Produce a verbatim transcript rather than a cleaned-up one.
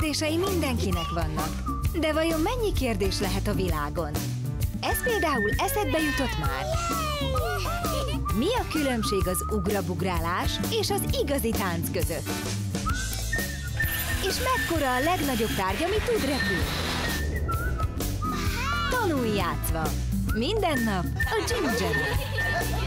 kérdései mindenkinek vannak. De vajon mennyi kérdés lehet a világon? Ez például eszedbe jutott már? Mi a különbség az ugrabugrálás és az igazi tánc között? És mekkora a legnagyobb tárgy, ami tud repülni? Tanulj játszva! Minden nap a Ginger-en!